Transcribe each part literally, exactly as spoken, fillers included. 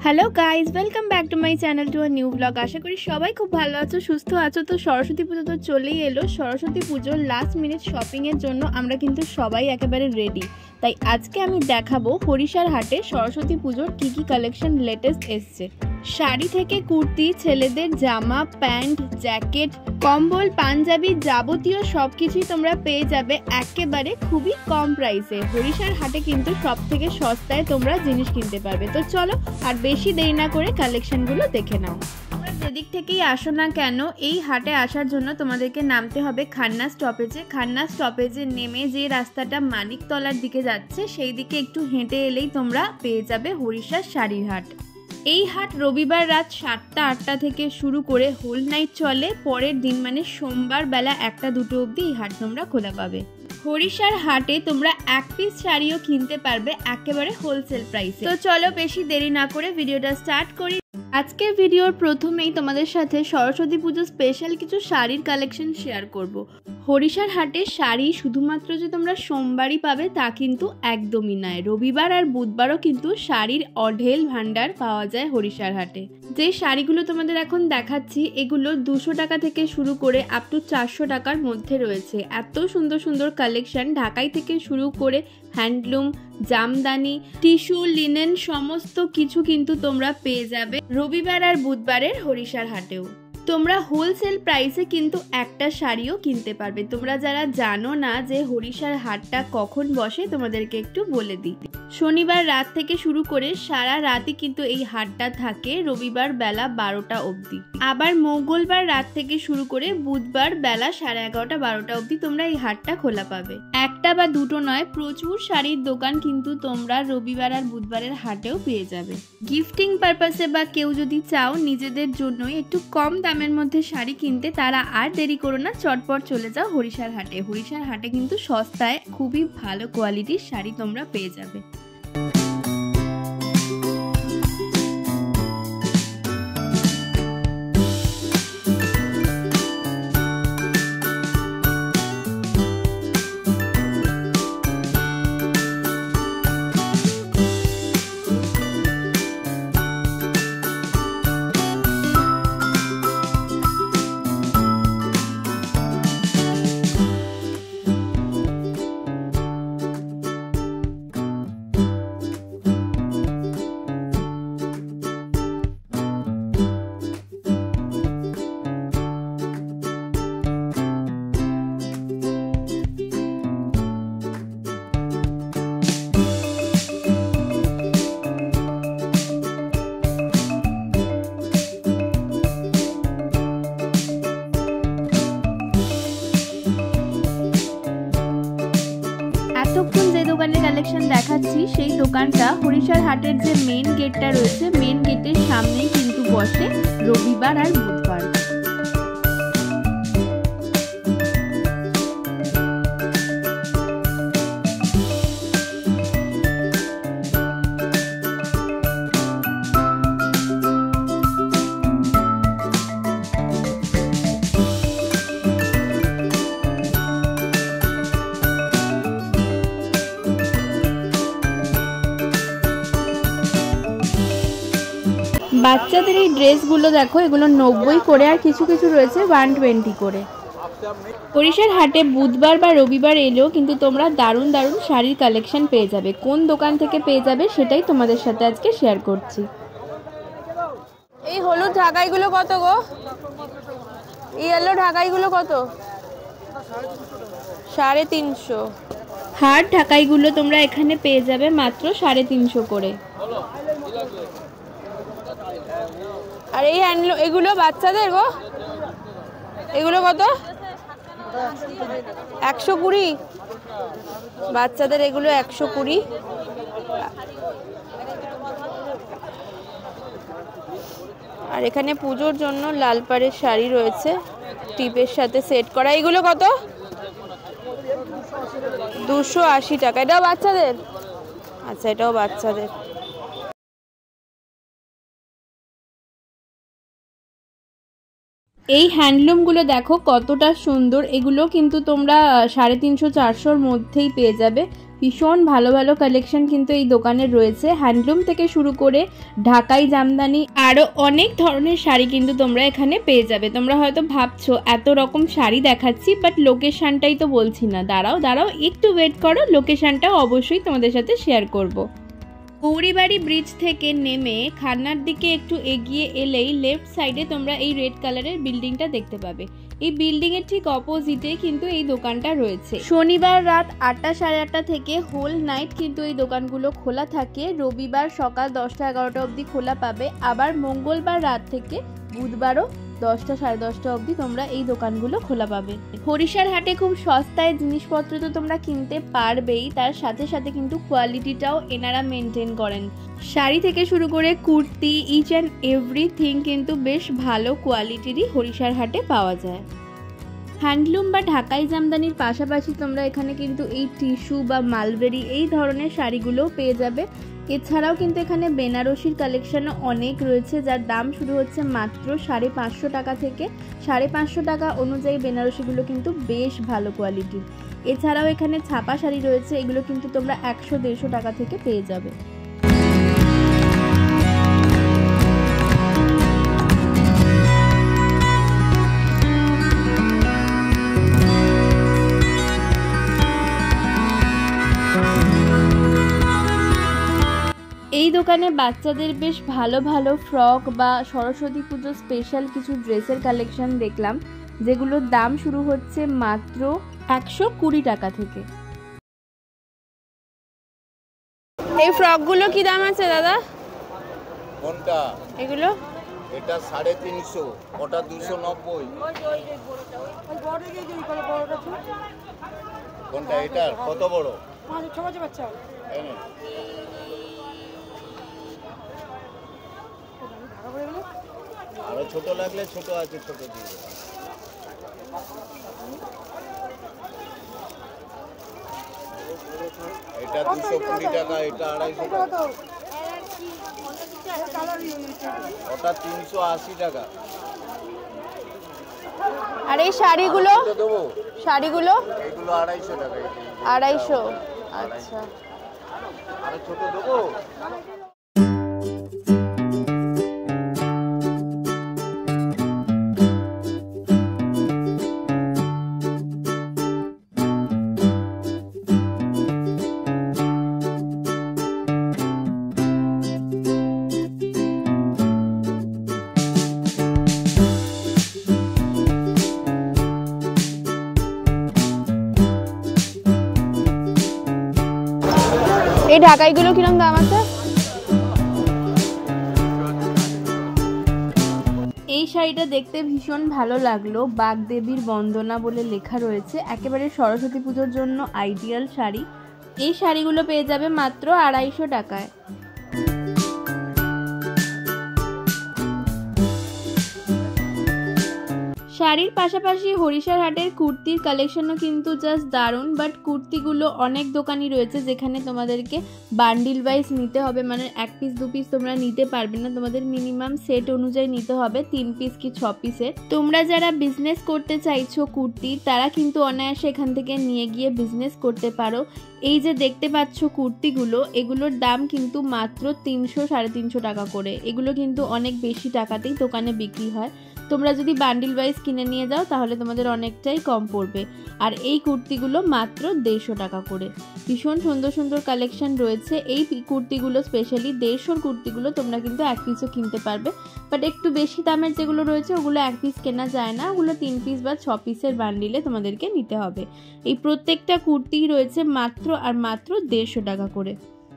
Hello guys, welcome back to my channel to a new blog. আশা করি সবাই খুব ভালো আছো, সুস্থ আছো। তো সরস্বতী পুজো তো চলেই এলো। সরস্বতী পুজোর লাস্ট মিনিট শপিংয়ের জন্য আমরা কিন্তু সবাই একেবারে রেডি। তাই আজকে আমি দেখাবো হরিশার হাটে সরস্বতী পুজোর কী কী কালেকশন লেটেস্ট এসছে। শাড়ি থেকে কুর্তি, ছেলেদের জামা, প্যান্ট, জ্যাকেট, কম্বল, পাঞ্জাবি, যাবতীয় সব কিছুই তোমরা পেয়ে যাবে একেবারে খুবই কম প্রাইসে। হরিশার হাটে কিন্তু সব থেকে সস্তায় তোমরা জিনিস কিনতে পারবে। তো চলো আর বেশি দেরি না করে কালেকশনগুলো দেখে নাও। তোমরা যেদিক থেকেই আসো না কেন, এই হাটে আসার জন্য তোমাদেরকে নামতে হবে খান্না স্টপেজে। খান্না স্টপেজে নেমে যে রাস্তাটা মানিকতলার দিকে যাচ্ছে সেই দিকে একটু হেঁটে এলেই তোমরা পেয়ে যাবে হরিশার শাড়ির হাট। এই হাট রবিবার রাত সাতটা আটটা থেকে শুরু করে হোল নাইট চলে। পরের দিন মানে সোমবার বেলা একটা দুটো অবধি এই হাট তোমরা খোলা পাবে। হরিশার হাটে তোমরা এক পিস শাড়িও কিনতে পারবে একেবারে হোলসেল প্রাইসে। তো চলো বেশি দেরি না করে ভিডিওটা স্টার্ট করি। আজকের ভিডিওর প্রথমেই তোমাদের সাথে সরস্বতী পুজো স্পেশাল কিছু শাড়ির কালেকশন শেয়ার করব। হরিশার হাটে শাড়ি শুধুমাত্র যে তোমরা সোমবারই পাবে তা কিন্তু একদমই নয়। রবিবার আর বুধবারও কিন্তু শাড়ির অঢেল ভান্ডার পাওয়া যায় হরিশার হাটে। যে শাড়িগুলো তোমাদের এখন দেখাচ্ছি এগুলো দুশো টাকা থেকে শুরু করে আপ টু চারশো টাকার মধ্যে রয়েছে। এত সুন্দর সুন্দর কালেকশন, ঢাকাই থেকে শুরু করে হ্যান্ডলুম, জামদানি, টিস্যু, লিনেন সমস্ত কিছু কিন্তু তোমরা পেয়ে যাবে রবিবার আর বুধবারের হরিশার হাটেও। তোমরা হোলসেল প্রাইসে কিন্তু একটা শাড়িও কিনতে পারবে। তোমরা যারা জানো না যে হরিশার হাটটা কখন বসে, তোমাদেরকে একটু বলে দিই। শনিবার রাত থেকে শুরু করে সারা রাতই কিন্তু এই হাটটা থাকে, রবিবার বেলা বারোটা অবধি। আবার মঙ্গলবার রাত থেকে শুরু করে বুধবার বেলা সাড়ে এগারোটা বারোটা অবধি তোমরা এই হাটটা খোলা পাবে। একটা বা দুটো নয়, প্রচুর শাড়ির দোকান কিন্তু তোমরা রবিবার আর বুধবারের হাটেও পেয়ে যাবে। গিফটিং পারপাসে বা কেউ যদি চাও নিজেদের জন্যই একটু কম দামের মধ্যে শাড়ি কিনতে, তারা আর দেরি করো না, চটপট চলে যাও হরিশার হাটে। হরিশার হাটে কিন্তু সস্তায় খুবই ভালো কোয়ালিটির শাড়ি তোমরা পেয়ে যাবে। এতক্ষণ যে দোকানের কালেকশন দেখাচ্ছি সেই দোকানটা হরিশার হাটের যে মেন গেটটা রয়েছে, মেন গেটের সামনেই কিন্তু বসে রবিবার আর বুধবার। বাচ্চাদের এই ড্রেসগুলো দেখো, এগুলো নব্বই করে আর কিছু কিছু রয়েছে ওয়ান টোয়েন্টি করে। হরিশার হাটে বুধবার বা রবিবার এলেও কিন্তু তোমরা দারুণ দারুণ শাড়ির কালেকশন পেয়ে যাবে। কোন দোকান থেকে পেয়ে যাবে সেটাই তোমাদের সাথে আজকে শেয়ার করছি। এই হলুদ ঢাকাইগুলো কত গো? ইয়েলো ঢাকাইগুলো কত? সাড়ে তিনশো। হাট ঢাকাইগুলো তোমরা এখানে পেয়ে যাবে মাত্র সাড়ে তিনশো করে। আর এই হ্যান্ডলুম এগুলো বাচ্চাদের গো, এগুলো কত? একশো কুড়ি। বাচ্চাদের এগুলো একশো কুড়ি। আর এখানে পুজোর জন্য লাল পাড়ের শাড়ি রয়েছে টিপের সাথে সেট করা। এগুলো কত? দুশো আশি টাকা। এটাও বাচ্চাদের? আচ্ছা, এটাও বাচ্চাদের। এই হ্যান্ডলুমগুলো দেখো কতটা সুন্দর। এগুলো কিন্তু তোমরা সাড়ে তিনশো চারশোর মধ্যেই পেয়ে যাবে। ভীষণ ভালো ভালো কালেকশন কিন্তু এই দোকানে রয়েছে। হ্যান্ডলুম থেকে শুরু করে ঢাকাই জামদানি আরও অনেক ধরনের শাড়ি কিন্তু তোমরা এখানে পেয়ে যাবে। তোমরা হয়তো ভাবছো এত রকম শাড়ি দেখাচ্ছি, বাট লোকেশনটাই তো বলছি না। দাঁড়াও দাঁড়াও একটু ওয়েট করো, লোকেশনটাও অবশ্যই তোমাদের সাথে শেয়ার করব। গৌরীবাড়ি ব্রিজ থেকে নেমে খান্নার দিকে একটু এগিয়ে এলেই লেফট সাইডে তোমরা এই রেড কালারের বিল্ডিংটা দেখতে পাবে। এই বিল্ডিং এর ঠিক অপোজিটে কিন্তু এই দোকানটা রয়েছে। শনিবার রাত আটটা সাড়ে আটটা থেকে হোল নাইট কিন্তু এই দোকানগুলো খোলা থাকে। রবিবার সকাল দশটা এগারোটা অবধি খোলা পাবে। আবার মঙ্গলবার রাত থেকে বুধবারও দশটা সাড়ে দশটা অবধি তোমরা এই দোকানগুলো খোলা পাবে। হরিশার হাটে খুব সস্তায় জিনিসপত্র তো তোমরা কিনতে পারবেই, তার সাথে সাথে কিন্তু কোয়ালিটিটাও এনারা মেনটেন করেন। শাড়ি থেকে শুরু করে কুর্তি, ইচ অ্যান্ড এভরিথিং কিন্তু বেশ ভালো কোয়ালিটিরই হরিশার হাটে পাওয়া যায়। হ্যান্ডলুম বা ঢাকাই জামদানির পাশাপাশি তোমরা এখানে কিন্তু এই টিস্যু বা মালবেরি এই ধরনের শাড়িগুলোও পেয়ে যাবে। এছাড়াও কিন্তু এখানে বেনারসির কালেকশনও অনেক রয়েছে, যার দাম শুরু হচ্ছে মাত্র সাড়ে পাঁচশো টাকা থেকে। সাড়ে পাঁচশো টাকা অনুযায়ী বেনারসিগুলো কিন্তু বেশ ভালো কোয়ালিটির। এছাড়াও এখানে ছাপা শাড়ি রয়েছে, এগুলো কিন্তু তোমরা একশো দেড়শো টাকা থেকে পেয়ে যাবে। এই দোকানে বাচ্চাদের বেশ ভালো ভালো ফ্রক বা সরস্বতী পুজো স্পেশাল কিছু ড্রেসের কালেকশন দেখলাম, যেগুলোর দাম শুরু হচ্ছে মাত্র একশো কুড়ি টাকা থেকে। এই ফ্রকগুলো কি দাম আছে দাদা? কোনটা? এগুলো এটা সাড়ে তিনশো, ওটা দুশো নব্বই। কোনটা এটার কত বড়? আরো ছোট লাগলে ছোট আছে, ছোট দিয়ে এটা দুশো কুড়ি টাকা, এটা আড়াইশো টাকা, ওটা তিনশো আশি টাকা। আর এই শাড়িগুলো দেবো, শাড়িগুলো এগুলো আড়াইশো টাকা। আড়াইশো, আচ্ছা। আরো ছোট দেবো। এই ঢাকাইগুলো কিরকম দাম আছে? এই শাড়িটা দেখতে ভীষণ ভালো লাগলো, বাগদেবীর বন্দনা বলে লেখা রয়েছে। একেবারে সরস্বতী পুজোর জন্য আইডিয়াল শাড়ি। এই শাড়িগুলো পেয়ে যাবে মাত্র আড়াইশো টাকায়। শাড়ির পাশাপাশি হরিশার হাটের কুর্তির কালেকশনও কিন্তু জাস্ট দারুণ। বাট কুর্তিগুলো অনেক দোকানই রয়েছে যেখানে তোমাদেরকে বান্ডিল ওয়াইজ নিতে হবে, মানে এক পিস দু পিস তোমরা নিতে পারবে না, তোমাদের মিনিমাম সেট অনুযায়ী নিতে হবে, তিন পিস কি ছ পিসের। তোমরা যারা বিজনেস করতে চাইছো কুর্তির, তারা কিন্তু অনায়াসে এখান থেকে নিয়ে গিয়ে বিজনেস করতে পারো। এই যে দেখতে পাচ্ছ কুর্তিগুলো, এগুলোর দাম কিন্তু মাত্র তিনশো সাড়ে তিনশো টাকা করে। এগুলো কিন্তু অনেক বেশি টাকাতেই দোকানে বিক্রি হয়। তোমরা যদি বান্ডিল ওয়াইজ কিনে নিয়ে যাও তাহলে তোমাদের অনেকটাই কম পড়বে। আর এই কুর্তিগুলো মাত্র দেড়শো টাকা করে। ভীষণ সুন্দর সুন্দর কালেকশন রয়েছে। এই কুর্তিগুলো স্পেশালি দেড়শোর কুর্তিগুলো তোমরা কিন্তু এক পিসও কিনতে পারবে। বাট একটু বেশি দামের যেগুলো রয়েছে ওগুলো এক পিস কেনা যায় না, ওগুলো তিন পিস বা ছ পিসের বান্ডিলে তোমাদেরকে নিতে হবে। এই প্রত্যেকটা কুর্তি রয়েছে মাত্র আর মাত্র দেড়শো টাকা করে।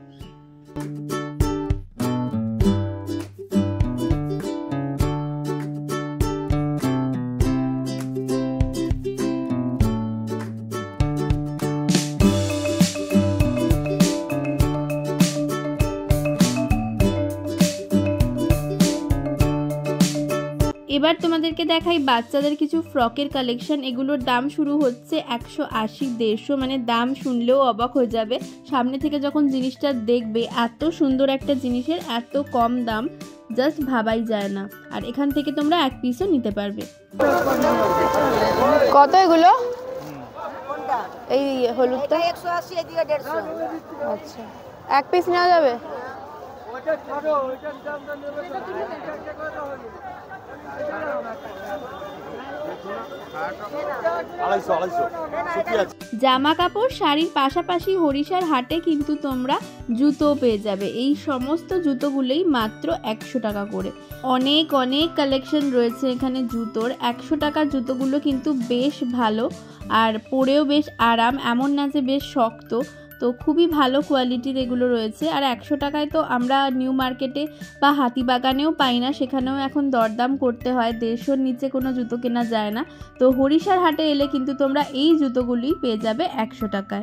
এবার তোমাদেরকে দেখাই বাচ্চাদের কিছু ফ্রকের কালেকশন। এগুলোর দাম শুরু হচ্ছে একশো আশি দেড়শো, মানে দাম শুনলেও অবাক হয়ে যাবে। সামনে থেকে যখন জিনিসটা দেখবে, এত সুন্দর একটা জিনিসের এত কম দাম জাস্ট ভাবাই যায় না। আর এখান থেকে তোমরা এক পিসও নিতে পারবে। কত এগুলো? এই হলুদটা একশো আশি, এদিকে দেড়শো। আচ্ছা, এক পিস নেওয়া যাবে? জামা কাপড় শাড়ির পাশাপাশি হরিষার হাটে কিন্তু তোমরা জুতো পেয়ে যাবে। এই সমস্ত জুতোগুলোই মাত্র একশো টাকা করে। অনেক অনেক কালেকশন রয়েছে এখানে জুতোর। একশো টাকার জুতোগুলো কিন্তু বেশ ভালো আর পরেও বেশ আরাম, এমন না যে বেশ শক্ত। তো খুবই ভালো কোয়ালিটির এগুলো রয়েছে। আর একশো টাকায় তো আমরা নিউ মার্কেটে বা হাতিবাগানেও পাই না, সেখানেও এখন দরদাম করতে হয়, দেড়শোর নিচে কোনো জুতো কেনা যায় না। তো হরিষার হাটে এলে কিন্তু তোমরা এই জুতোগুলি পেয়ে যাবে একশো টাকায়।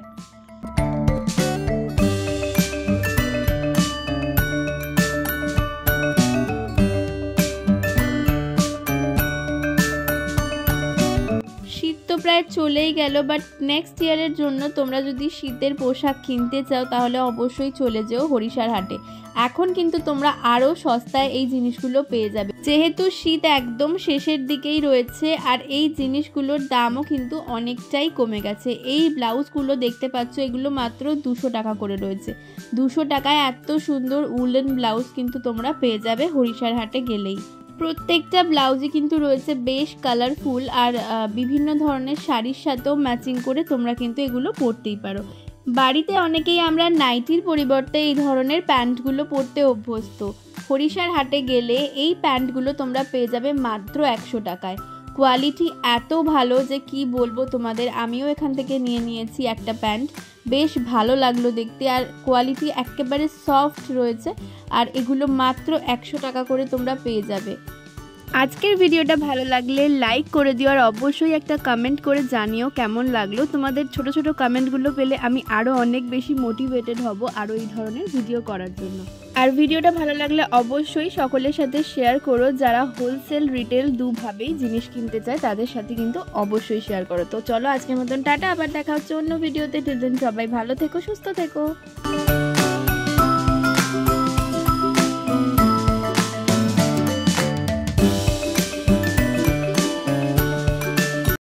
শীত তো প্রায় চলেই গেল, বাট নেক্সট ইয়ারের জন্য তোমরা যদি শীতের পোশাক কিনতে চাও তাহলে অবশ্যই চলে যেও হরিষার হাটে। এখন কিন্তু তোমরা আরও সস্তায় এই জিনিসগুলো পেয়ে যাবে, যেহেতু শীত একদম শেষের দিকেই রয়েছে। আর এই জিনিসগুলোর দামও কিন্তু অনেকটাই কমে গেছে। এই ব্লাউজগুলো দেখতে পাচ্ছ, এগুলো মাত্র দুশো টাকা করে রয়েছে। দুশো টাকায় এত সুন্দর উলেন ব্লাউজ কিন্তু তোমরা পেয়ে যাবে হরিষার হাটে গেলেই। প্রত্যেকটা ব্লাউজই কিন্তু রয়েছে বেশ কালারফুল, আর বিভিন্ন ধরনের শাড়ির সাথেও ম্যাচিং করে তোমরা কিন্তু এগুলো পরতেই পারো। বাড়িতে অনেকেই আমরা নাইটির পরিবর্তে এই ধরনের প্যান্টগুলো পরতে অভ্যস্ত। হরিষার হাটে গেলে এই প্যান্টগুলো তোমরা পেয়ে যাবে মাত্র একশো টাকায়। কোয়ালিটি এত ভালো যে কি বলবো তোমাদের। আমিও এখান থেকে নিয়ে নিয়েছি একটা প্যান্ট, বেশ ভালো লাগলো দেখতে, আর কোয়ালিটি একেবারে সফট রয়েছে। আর এগুলো মাত্র একশো টাকা করে তোমরা পেয়ে যাবে। আজকের ভিডিওটা ভালো লাগলে লাইক করে দিও, আর অবশ্যই একটা কমেন্ট করে জানিও কেমন লাগলো। তোমাদের ছোট ছোট কমেন্টগুলো পেলে আমি আরও অনেক বেশি মোটিভেটেড হব আরও এই ধরনের ভিডিও করার জন্য। আর ভিডিওটা ভালো লাগলে অবশ্যই সকলের সাথে শেয়ার করো, যারা হোলসেল রিটেল দুভাবেই জিনিস কিনতে চায় তাদের সাথে কিন্তু অবশ্যই শেয়ার করো। তো চলো আজকের মতন টাটা, আবার দেখা হচ্ছে অন্য ভিডিওতে। টিল দেন সবাই ভালো থেকো, সুস্থ থেকো।